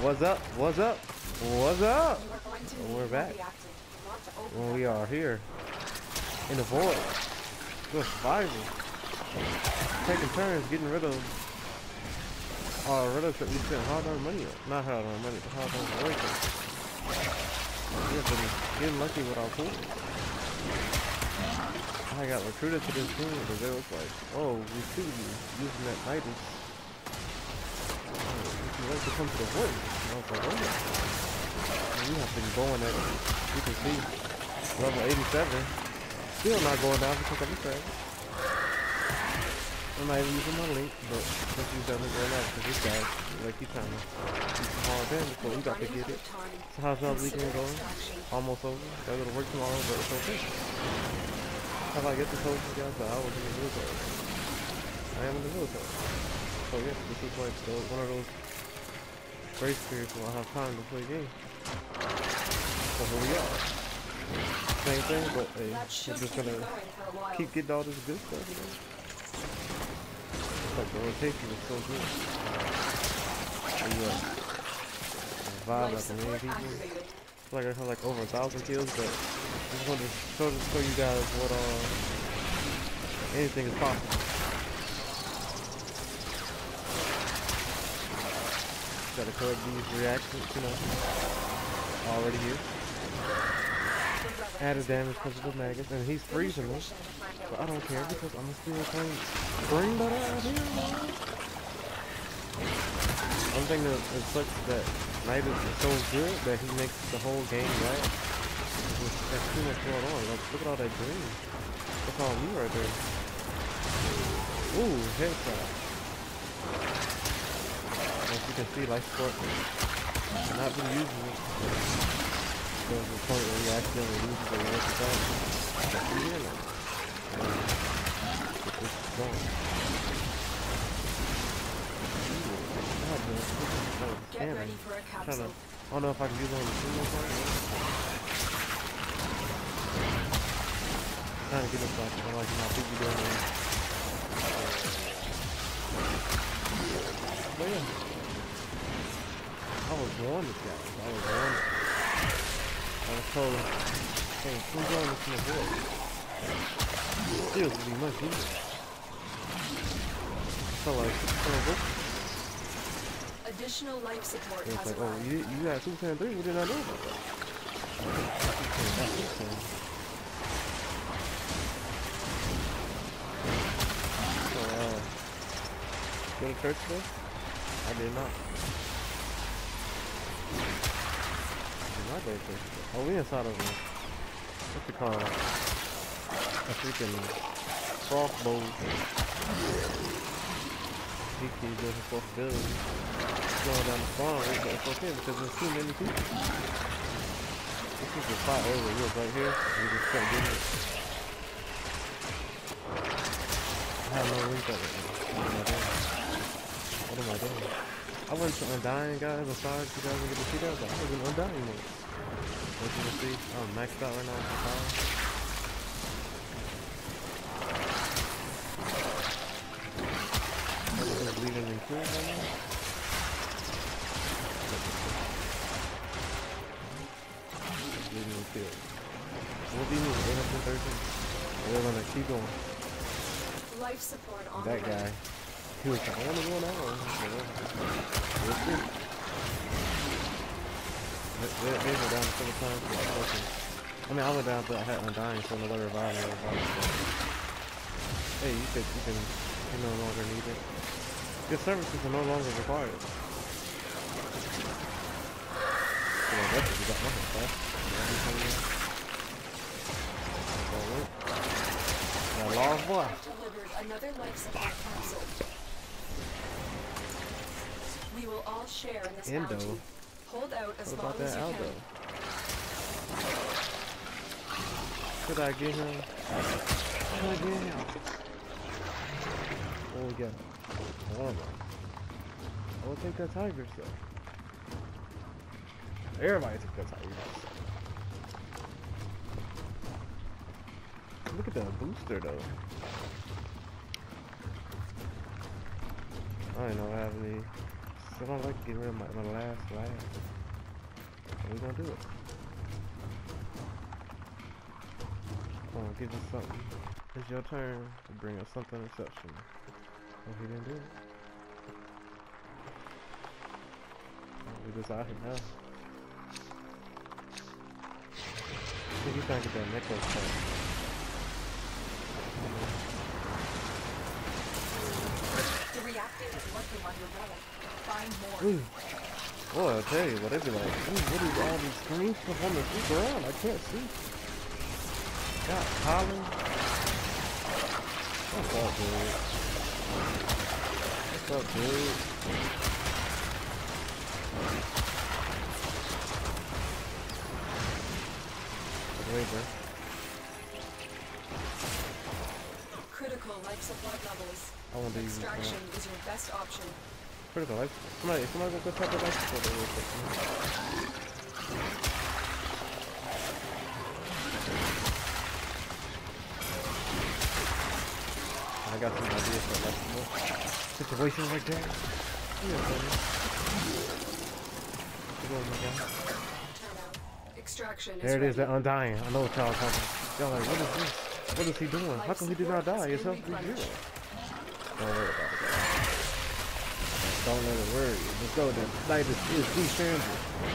What's up? What's up? What's up? We're back. Well, we are here in the void. Good survival. Taking turns getting rid of relics that we spent hard-earned money on. Not hard-earned money, but hard-earned working. We have been getting lucky with our pool. I got recruited to this team because they was like, oh, we see you using that Nidus. Would you like to come to the void? And I was like, oh yeah. And we have been going at, you can see, level 87. Still not going down because I'm sad. I'm not even using my link, but let's use that link right now because this guy, like, he's trying to do some hard damage, so we got to get it. So how's y'all weekend going? Almost over. Gotta go to work tomorrow, but it's okay. How about I get the told you guys that I was in the military? I am in the military. So yeah, this is like one of those grace periods where I have time to play games. So here we are. Same thing, but hey, we're just gonna keep getting all this good stuff, you know? It's like the rotation is so good. So you vibe like a million people. It's like I have like over 1,000 kills, but I just wanted to show you guys what anything is possible. Gotta collect these reactions, you know, already here. Added damage because of the maggots, and he's freezing me. But I don't care because I'm still playing. Bring that out here, man. One thing that it sucks that Nidus is so good that he makes the whole game right. That's too much going on. Like, look at all that green. That's all me right there. Ooh, headshot. As you can see, life support. I've not been using it. There's a point where you accidentally lose it every time. But we're here now. Get this going. Get ready for a capsule. I don't know if I can use it on the single part. Trying to get us back. I like my people doing it. But yeah. I was warned this guy. I was warned. I was told him, hey, come join us in the void. Still would be much easier. So like, additional life support it's has like, arrived. oh, you got 210-3? We did not know about that. So, go to church today? I did not. My birthday. Oh, we inside of what's it called? A freaking crossbow. DK does responsibility. Going down the farm, but it's okay because there's too many people. This is the spot over here, right here. We just can't get it. I have no link of it. What am I doing? I went to Undying, guys. I'm sorry if you guys didn't get to see that, but I was in Undying mode. As you can see, I'm maxed out right now for power. Everything's leaving me cool right now. It's leaving me cool. What do you need? 813? We're gonna keep going. Life support on That the way. guy. He was like, I wanna go on that one. We'll see. They were down several times. I mean, I went down, but I had Undying, so another revival. Hey, you no longer need it. Your services are no longer required. Yeah, that's what you got nothing fast. Yeah, large boy. Delivered another life support capsule. We will all share in this Endo. bounty. Hold out as What long about as that you Aldo? can. Could I get him? Could I get him? What we got? Oh my. I would take that tiger stuff. Everybody took that tiger stuff. Look at that booster though. I didn't know I have any I don't like getting rid of my last. We're gonna do it. Come on, give us something. It's your turn to bring us something exceptional. Oh, he didn't do it. We just out here now. I think he's trying to get that necklace back. The reactor is working on your relic. Find more. Ooh. Boy, I tell you, what they be like, ooh, what is all these green stuff on the ground? I can't see. God, Colin. What's up, dude? What's up, dude? Waiver. Critical life support levels. I want to use Extraction is your best option. critical life. Somebody gonna go type of life support real quick. I got some ideas for life support situation right there. Yeah, buddy. Good one, my guy. Extraction is There it is, that ready. undying. I know what y'all talking about. Y'all like, what is this? What is he doing? How come he did not die? It's health be zero. Don't worry about it, guys. Don't let it worry you. Let's go then. Tonight is December.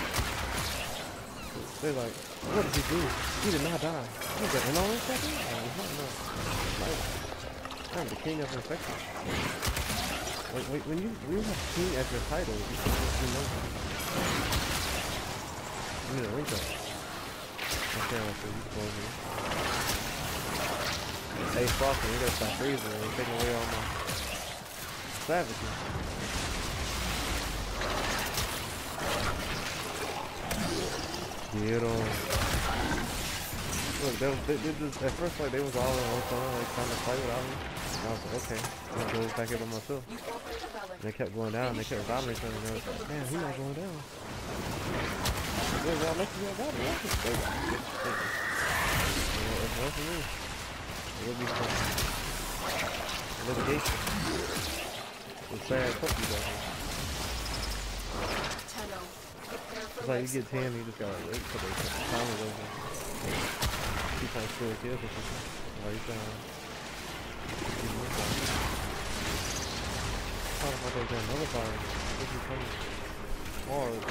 They're like, what did he do? He did not die. He's like, no, it's not. No, he's not. No. Like, I'm the king of infection. Wait, when you have king as your title, you know. You need a link up. Okay, so you can go over here. Hey, Frosty, you gotta stop freezing. You're taking away all my savages. Get on. Look, they just, at first, like, they was all in one corner, like, trying to fight without me. And I was like, okay, I'm gonna go back here by myself. You opened the relic. And they kept going down, they kept robbing each other, and I was like, man, he's not going down. Yeah, y'all lucky y'all got it. Y'all just stay. It's one for me. It'll be fun. Litigation. It's sad puppies out here. Tenno. Prepare for It's like you life get 10, you just gotta wait till they put the timers over. Keep trying to steal kills or something. While you trying to keep moving. How about they got another fire? This is coming hard.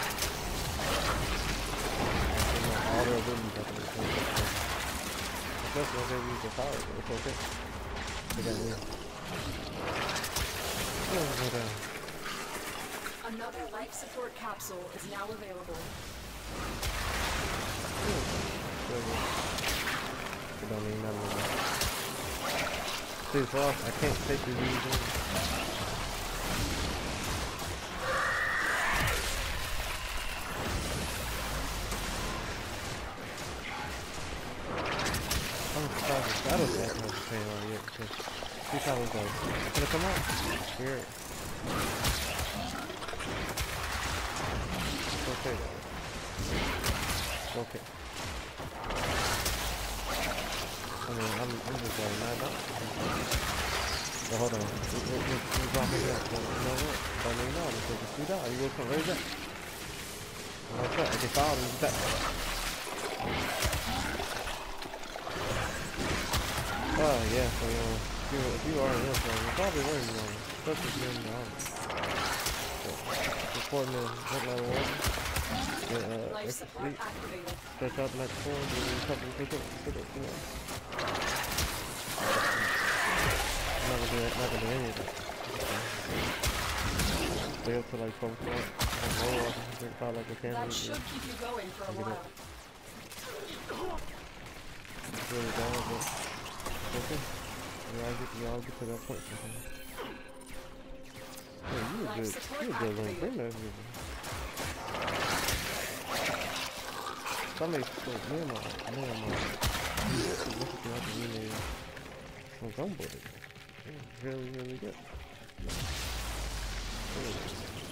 All their abilities up in the same place. Especially if they use the power, but it's okay. They got me. Oh, go down. Another life support capsule is now available. It don't mean nothing to me. See, Frost, I can't take these things. I'm surprised the shadow attack hasn't came out yet because she probably was like, it's gonna come out. Here. It's okay though. It's okay. I mean, I'm just like, nah, no. But hold on. We're dropping that. So, you know what? Don't even know because if you die, you will come right back. Like that. I get fouled and he's back. Oh, yeah, so, you know, if you are in this one, you're probably learning on it. Especially if you're in the army. So, supporting the level 1. Get, Life extra support sleep. activated. Stretch out the next form, do a couple of push-ups, you know. I'm not gonna do any of that. Stay up to like 12 o'clock. I'll roll off and drink about like a can. That should keep you going for a Get while. up. It's really down, but it's okay. We all get to that point sometimes. Hey, you a good little bring that with you. Somebody spoke man on. Look at the really some gumbo. Really, really good. Really good.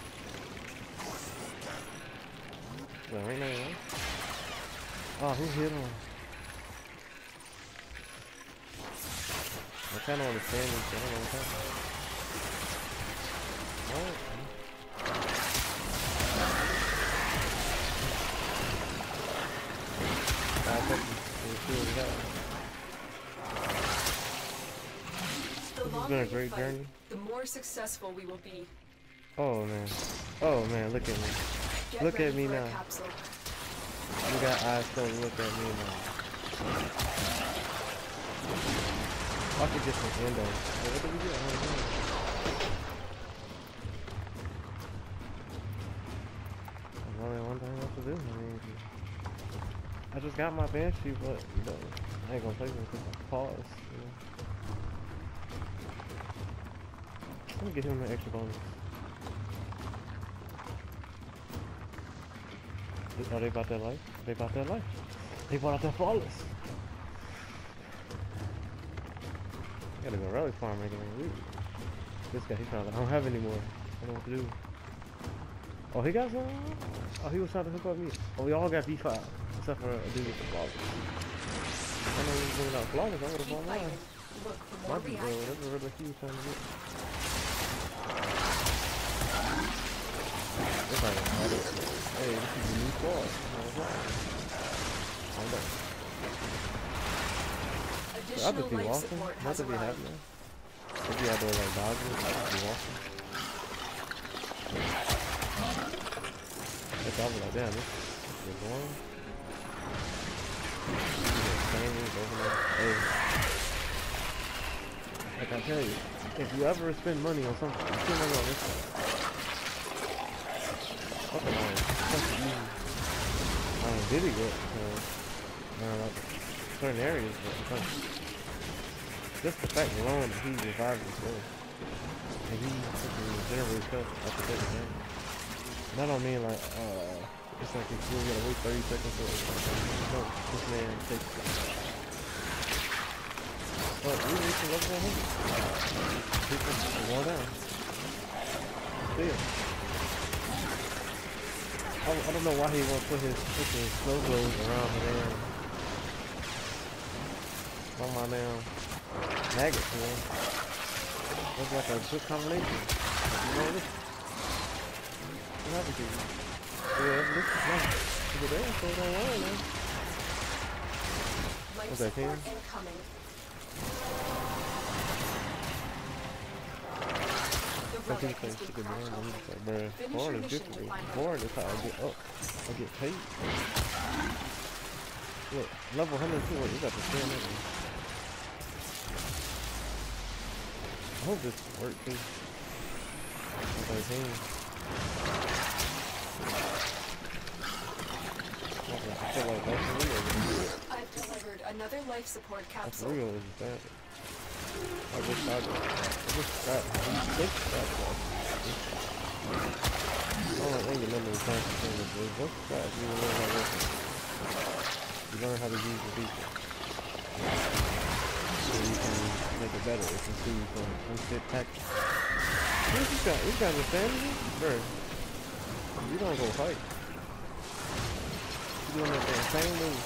Well, ain't nothing wrong. Oh, who hit him? I kind of understand this, but I don't know what's happening. Alright. pop up and see what we got. The This has longer been a you great fight, journey. the more successful we will be. Oh man. Oh man, look at me. Get Look ready at me for a now. capsule. You got eyes closed, look at me now. I could get some endo. Hey, what did we get? There's only one thing left to do. I mean, I just got my Banshee, but you know, I ain't gonna play with it because I pause. You know. Let me get him an extra bonus. Are they about that life? They about that life. They bought out that flawless. Gotta go relic farm making it weird. This guy, he's probably like, I don't have any more. I don't know what to do. Oh, he got some? Oh, he was trying to hook up me. Oh, we all got V5. Except for a dude with the flawless. I know he was bringing out flawless. I would've Keep bought fighting. mine. Look for more Might be good. reactors. Whatever relic he was trying to get. It's like, hey, this is a new squad. Hold up. I'll Additional just be life walking. support Not has to be arrived. happening. If you out there like dodging, I'll just be walking. If I was like, damn, this is going. Hey. Like I tell you, if you ever spend money on something, you spend money on this one. Fucking on something easy. I mean, did it good? Like certain areas, but because just the fact alone that he revived himself, and he generally felt at the second game. And I don't mean like, it's like if you gotta wait 30 seconds for it. No, this man takes it. But we reached the level 100. People are going down. Still. I don't know why he won't put his freaking snow globes around the damn. On my damn maggots, man. Looks like a good combination. You know this? What happened to you? Yeah, this is nice. Look at that, so it don't worry, man. Life What's that, support King? incoming. The Some relic people has think been shit is boring, cracked but I'm open. just like, bruh, Finish boring your is mission different. to find Boring is how I get up. I get paid. Look, level 102, you got the same nigga. I hope this works too. 13. I feel like that's real. I've delivered another life support That's capsule. real, is that? I wish I think that was. I don't think the number of times you think of this. What's that? You learn how to work it. You learn how to use the feature. So you can make it better if you see some unfit package. This guy understanding it? Bro, you don't go fight. You doing that damn same move.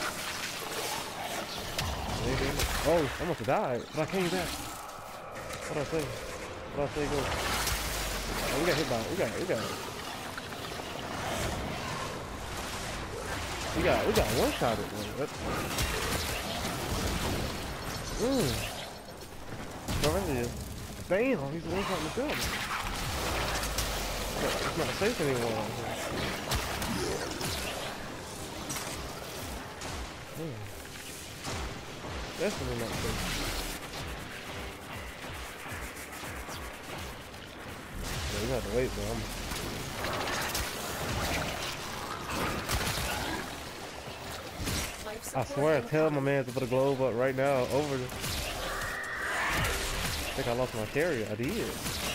Oh, I almost died, but I came back. What'd I say? What'd I say go? Oh, we got hit by it. We got one shot at one. Damn, he's one shot in the film. It's not safe anymore. Definitely not safe. Yeah, you have to wait, bro. Life I support swear, tell my incoming. man to put a globe up right now. Over the. I think I lost my carrier. I did.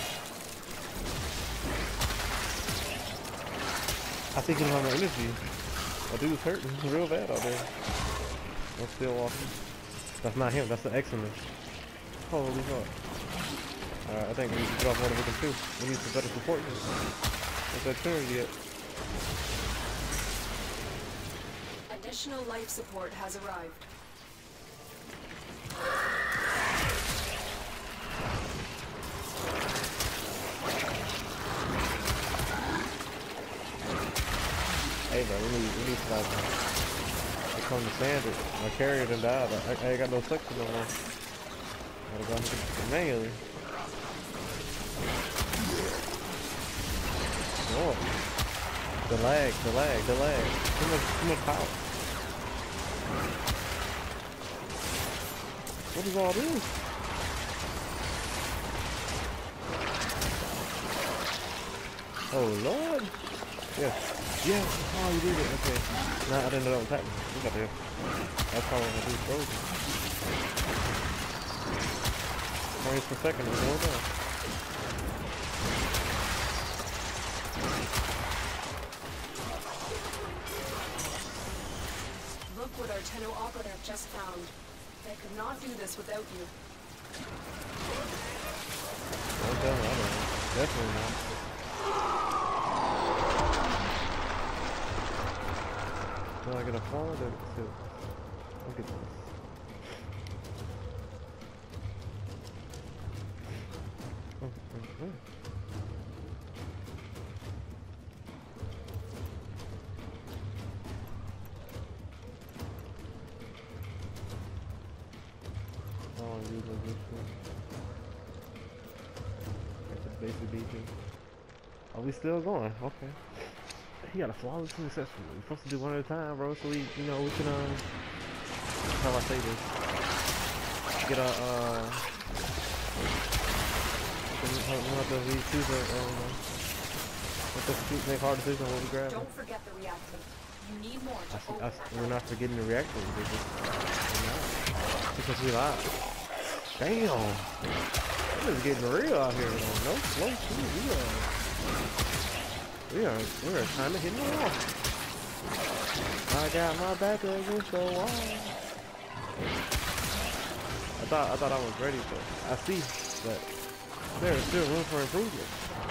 I think he don't have no energy. My dude's hurting real bad out there. I'm still walking. That's not him. That's the X-Men. Holy fuck. I think we need to drop one of them too. We need some better support. What's that turn yet? Additional life support has arrived. Hey bro, we need some just understand it. My carrier done died. I ain't got no suction no more. Gotta go and get it manually. Oh. The lag. Too much power. What is all this? Oh Lord. Yes. Yes. Oh, you did it. Okay. Nah, I didn't know that was happening. Look at this. That's how I do frozen. Frames per second is more down. Look what our Tenno operative just found. They could not do this without you. Don't tell me, I don't know. Definitely not. Do I get a fall or do I look at this. Basic beacon. Are we still going? Okay. He got a flawless successful. We're supposed to do one at a time, bro. So we, you know, we can how do I say this? Get a we don't have to choose a make hard decisions when we grab. Don't forget the reactor. You need more to open. We're not forgetting the reactor. Because we lied. Damn. This is getting real out here. No slow shit. We are kind of hitting the wall. I got my back against the wall. I thought I was ready, but I see that there is still room for improvement.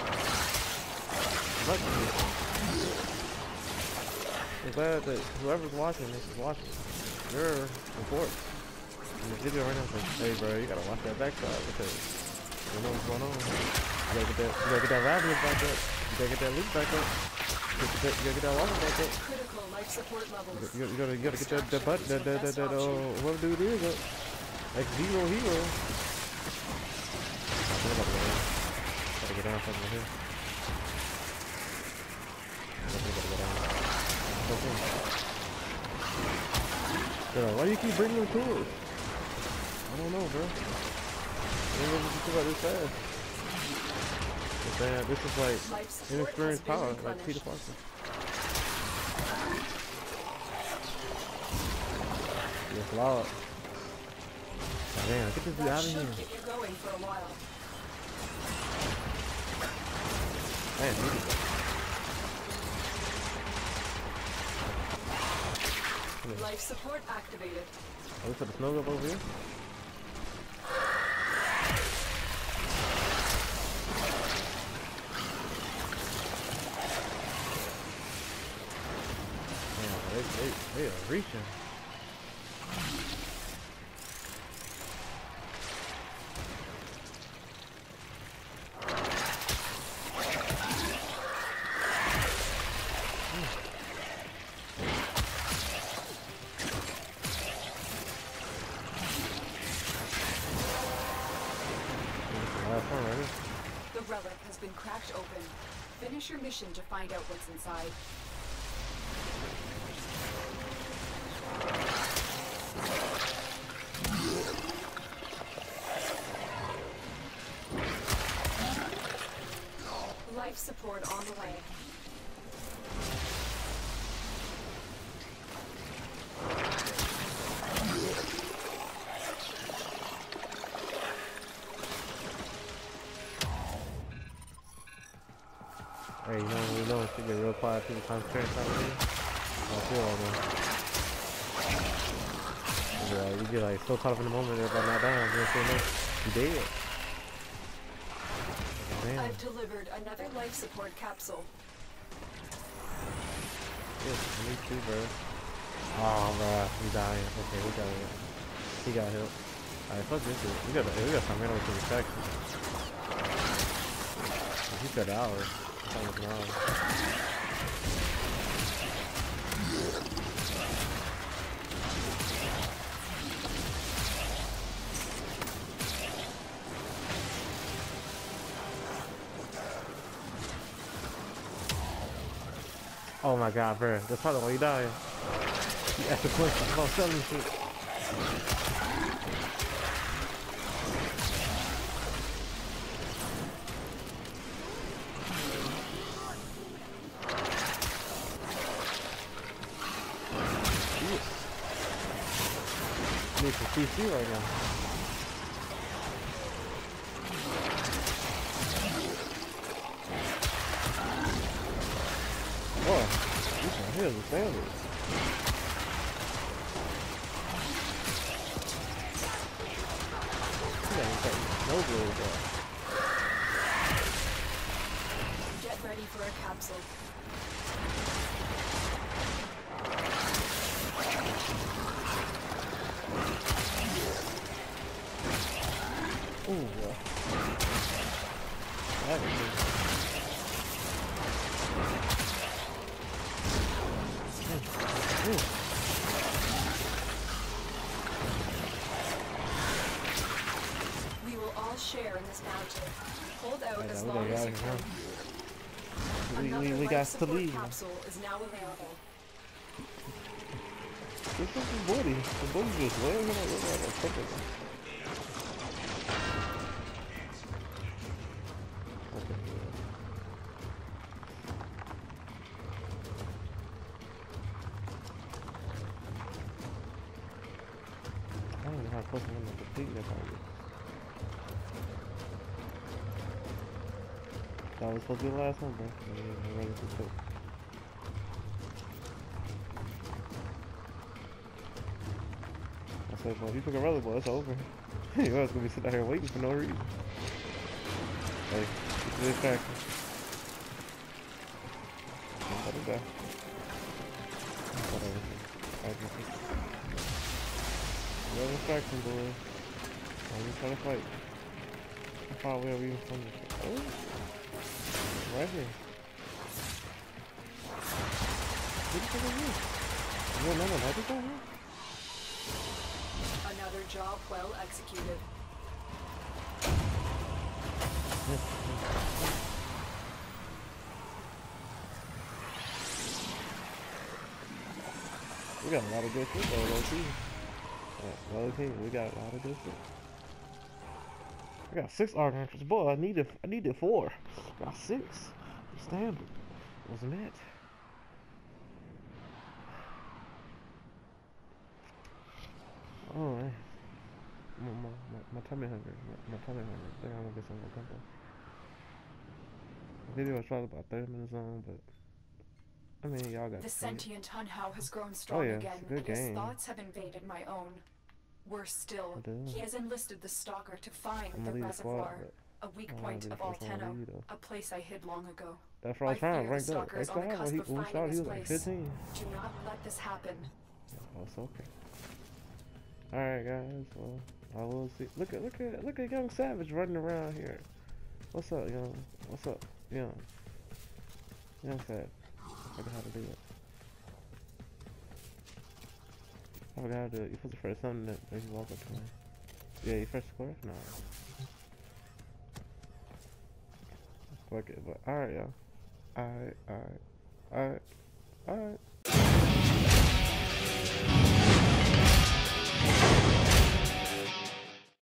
I'm glad that whoever's watching this is watching. You're important. In the video right now, it's like, hey bro, you gotta watch that backside because you know what's going on. You gotta get that rabbit back up. You gotta get that loot back up. You gotta get that water back up. Critical life support levels. You gotta get that butt, whoever dude is up. Like hero. Gotta get down something here. Gotta go down. Why do you keep bringing them tools? I don't know, bro. I don't know what you about this fast. Man, this is like inexperienced power, like Peter Parker. It's loud. Oh, man, get this dude out of here. Keep you going for a while. Man, dude. Life support activated. Are we put the snow up over here? They are reaching. The relic has been cracked open. Finish your mission to find out what's inside. Life support on the way. Hey, you know, it should get real quiet. People concentrate on something. I feel all this. You get like so caught up in the moment, everybody not down. You don't feel no. You dead. Damn. I've delivered another life support capsule. Yes, me too, bro. Oh, bro, he dying. Okay, we got it. He got help. Alright, fuck this shit. We got some random to the section. He said ours. Something's wrong. Oh my god, bro. That's probably why you died. You asked the questions about selling shit. Need some CC right now. Boy, this one here is a sandwich. You ain't got no blade though. Get ready for a capsule. Ooh, that was good. We will all share in this mountain. Hold out as We long gotta as get you out of can. here. Another We life got to support leave. capsule is now available. This is the booty. The booty just laying here like a fucking. Okay, yeah. I don't know how close I'm gonna complete that target. That was supposed to be the last one, bro. Yeah, I'm ready to quit. I said, well, if you took a rally ball, it's over. You was gonna be sitting out here waiting for no reason. Hey, get to this factor. Let it go. Whatever. No distraction, boys. I'm just trying to fight. How far away are we from this? Oh, right here. What the fuck is this? No, no, no, not this over here. Another job well executed. We got a lot of good shit though, low key. Low key, we got a lot of good shit. I got 6 arc archers. Boy, I needed 4. Got 6. Standard. Wasn't it? Alright. My tummy hungry. My tummy hungry. I think I'm gonna get some more combo. The video was probably about 30 minutes long, but I mean, y'all got The to see it. sentient Hunhow has grown strong yeah, again, it's a good and his game. thoughts have invaded my own. Worse still, It is. he has enlisted the Stalker to find I'm the gonna leave the squad, reservoir, but a weak I don't point wanna of be the first one to Alteno, leave, though. a place I hid long ago. That's what I was I trying fear to the rank up. Stalker is on the X5, cusp when of we finding started, he his was like place. 15. Do not let this happen. Oh, it's okay. Alright, guys. Well, I will see. Look at Young Savage running around here. What's up, Young? What's up, Young? Young Savage. I forgot how to do it. I forgot how to do it. You supposed to press something that makes you walk up to him. Yeah, you press square? No. Fuck it, but alright, y'all. Alright.